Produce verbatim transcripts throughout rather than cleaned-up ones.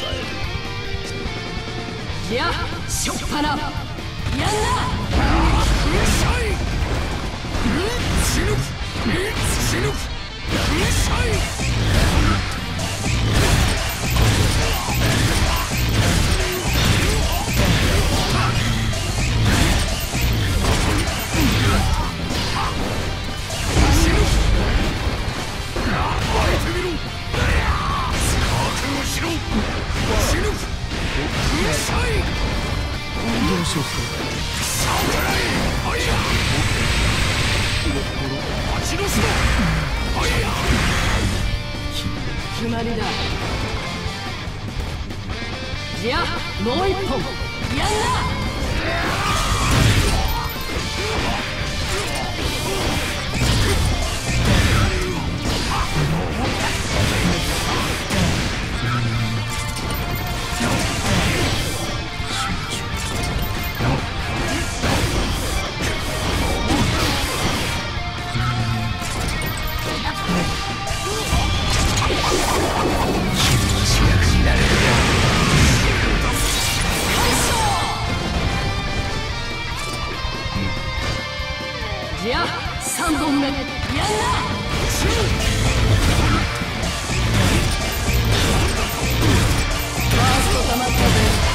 じゃあしょっぱなやんな。死ぬ死ぬ決まりだ。じゃあもう一本やんな。じゃあさんぼんめやんな。ファーストたまったぜ。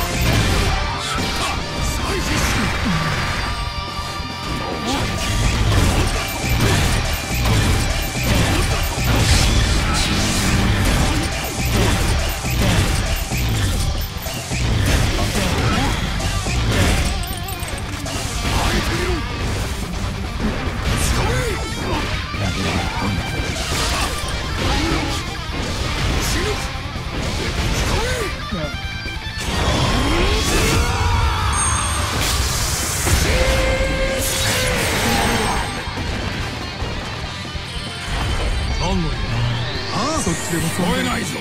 そっちでも聞こえないぞ。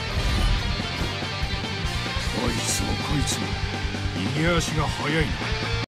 どいつもこいつも逃げ足が速いな。